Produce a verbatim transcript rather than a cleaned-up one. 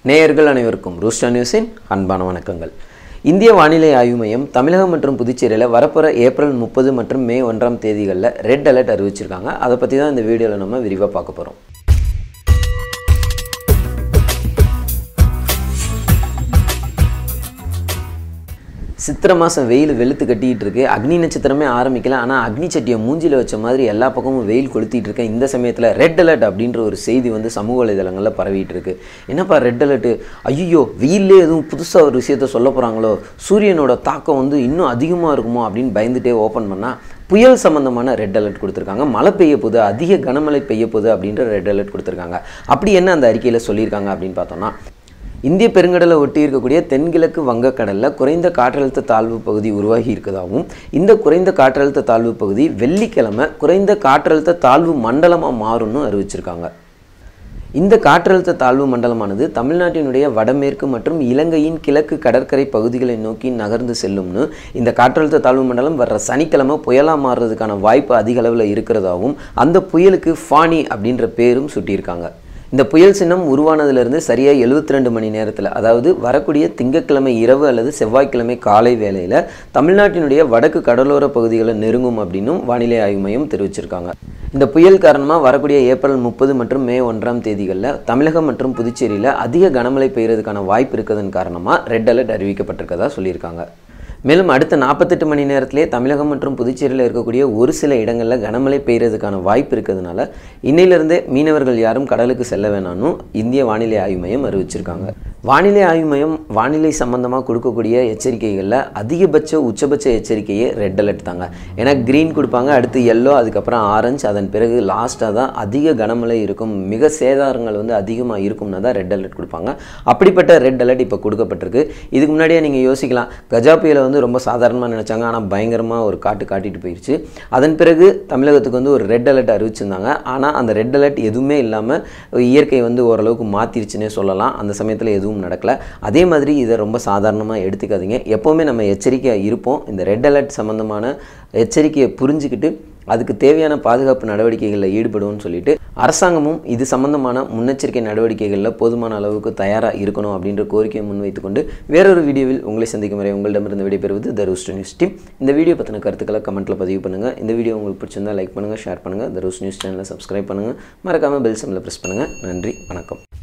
நேயர்கள் அனைவருக்கும் ரூஸ்டர் நியூஸின் அன்பான வணக்கங்கள். இந்திய வானிலை ஆய்வு மையம் தமிழகம் மற்றும் புதுச்சேரியில் வரப்போகிற ஏப்ரல் முப்பது மற்றும் மே ஒன்றாம் தேதிகளில் ரெட் அலர்ட் அறிவிச்சிருக்காங்க. அதை பற்றி தான் இந்த வீடியோவில் நம்ம விரிவாக பார்க்க போகிறோம். சித்திரை மாதம் வெயில் வெளுத்து கட்டிகிட்டு இருக்கு. அக்னி நட்சத்திரமே ஆரம்பிக்கல, ஆனால் அக்னி சட்டியை மூஞ்சியில் வச்ச மாதிரி எல்லா பக்கமும் வெயில் கொளுத்திட்டு இருக்கேன். இந்த சமயத்தில் ரெட் அலர்ட் அப்படின்ற ஒரு செய்தி வந்து சமூக வலைதளங்களில் பரவிட்டு இருக்கு. என்னப்பா ரெட் அலர்ட்டு? ஐயோ, வெயிலே எதுவும் புதுசாக ஒரு விஷயத்த சொல்ல போகிறாங்களோ, சூரியனோட தாக்கம் வந்து இன்னும் அதிகமாக இருக்குமோ அப்படின்னு பயந்துட்டே ஓப்பன் பண்ணால் புயல் சம்மந்தமான ரெட் அலர்ட் கொடுத்துருக்காங்க. மழை பெய்ய போகுது, அதிக கனமழை பெய்ய போகுது அப்படின்ற ரெட் அலர்ட் கொடுத்துருக்காங்க. அப்படி என்ன அந்த அறிக்கையில் சொல்லியிருக்காங்க அப்படின்னு பார்த்தோம்னா, இந்திய பெருங்கடலை ஒட்டி இருக்கக்கூடிய தென்கிழக்கு வங்கக்கடலில் குறைந்த காற்றழுத்த தாழ்வு பகுதி உருவாகி இருக்கதாகவும், இந்த குறைந்த காற்றழுத்த தாழ்வு பகுதி வெள்ளிக்கிழமை குறைந்த காற்றழுத்த தாழ்வு மண்டலமாக மாறும்னு அறிவிச்சிருக்காங்க. இந்த காற்றழுத்த தாழ்வு மண்டலமானது தமிழ்நாட்டினுடைய வடமேற்கு மற்றும் இலங்கையின் கிழக்கு கடற்கரை பகுதிகளை நோக்கி நகர்ந்து செல்லும்னு இந்த காற்றழுத்த தாழ்வு மண்டலம் வர்ற சனிக்கிழமை புயலாக மாறுறதுக்கான வாய்ப்பு அதிக அளவில் இருக்கிறதாகவும், அந்த புயலுக்கு ஃபானி அப்படின்ற பேரும் சுட்டியிருக்காங்க. இந்த புயல் சின்னம் உருவானதிலிருந்து சரியாக எழுபத்தி ரெண்டு மணி நேரத்தில், அதாவது வரக்கூடிய திங்கட்கிழமை இரவு அல்லது செவ்வாய்க்கிழமை காலை வேளையில் தமிழ்நாட்டினுடைய வடக்கு கடலோர பகுதிகளை நெருங்கும் அப்படின்னும் வானிலை ஆய்வு மையம் தெரிவிச்சிருக்காங்க. இந்த புயல் காரணமாக வரக்கூடிய ஏப்ரல் முப்பது மற்றும் மே ஒன்றாம் தேதிகளில் தமிழகம் மற்றும் புதுச்சேரியில் அதிக கனமழை பெய்யறதுக்கான வாய்ப்பு இருக்கிறதன் காரணமாக ரெட் அலர்ட் அறிவிக்கப்பட்டிருக்கதா சொல்லியிருக்காங்க. மேலும் அடுத்த நாற்பத்தெட்டு மணி நேரத்திலே தமிழகம் மற்றும் புதுச்சேரியில் இருக்கக்கூடிய ஒரு சில இடங்களில் கனமழை பெய்யறதுக்கான வாய்ப்பு இருக்கிறதுனால இன்னையிலிருந்தே மீனவர்கள் யாரும் கடலுக்கு செல்ல வேணாம்னு இந்திய வானிலை ஆய்வு மையம் அறிவிச்சிருக்காங்க. வானிலை ஆய்வு மையம் வானிலை சம்பந்தமாக கொடுக்கக்கூடிய எச்சரிக்கைகளில் அதிகபட்ச உச்சபட்ச எச்சரிக்கையே ரெட் அலர்ட் தாங்க. ஏன்னா க்ரீன் கொடுப்பாங்க, அடுத்து எல்லோ, அதுக்கப்புறம் ஆரஞ்சு, அதன் பிறகு லாஸ்ட்டாக தான் அதிக கனமழை இருக்கும், மிக சேதாரங்கள் வந்து அதிகமாக இருக்கும்னா தான் ரெட் அலர்ட் கொடுப்பாங்க. அப்படிப்பட்ட ரெட் அலர்ட் இப்போ கொடுக்கப்பட்டிருக்கு. இதுக்கு முன்னாடியே நீங்கள் யோசிக்கலாம், கஜா புயலை வந்து ரொம்ப சாதாரணமாக நினச்சாங்க, ஆனால் பயங்கரமாக ஒரு காட்டு காட்டிட்டு போயிடுச்சு. அதன் பிறகு தமிழகத்துக்கு வந்து ஒரு ரெட் அலர்ட் அறிவிச்சிருந்தாங்க. ஆனால் அந்த ரெட் அலர்ட் எதுவுமே இல்லாமல் இயற்கை வந்து ஓரளவுக்கு மாற்றிருச்சுன்னே சொல்லலாம். அந்த சமயத்தில் எதுவும் நடக்கல. அதே மாதிரி இதை ரொம்ப சாதாரணமாக எடுத்துக்காதீங்க. எப்போவுமே நம்ம எச்சரிக்கையாக இருப்போம். இந்த ரெட் அலர்ட் சம்மந்தமான எச்சரிக்கையை புரிஞ்சுக்கிட்டு அதுக்கு தேவையான பாதுகாப்பு நடவடிக்கைகளில் ஈடுபடுவோம்னு சொல்லிட்டு அரசாங்கமும் இது சம்பந்தமான முன்னெச்சரிக்கை நடவடிக்கைகளில் போதுமான அளவுக்கு தயாராக இருக்கணும் அப்படின்ற கோரிக்கையை முன்வைத்துக்கொண்டு வேறொரு வீடியோவில் உங்களை சந்திக்கும் வரை உங்களிடமிருந்து விடைபெறுவது த ரூஸ்டர் நியூஸ் டீம். இந்த வீடியோ பற்றின கருத்துக்களை கமெண்ட்டில் பதிவு பண்ணுங்கள். இந்த வீடியோ உங்களுக்கு பிடிச்சிருந்தால் லைக் பண்ணுங்கள், ஷேர் பண்ணுங்கள். த ரூஸ்டர் நியூஸ் சேனலை சப்ஸ்கிரைப் பண்ணுங்கள். மறக்காமல் பெல் சிம்பலை ப்ரெஸ் பண்ணுங்கள். நன்றி, வணக்கம்.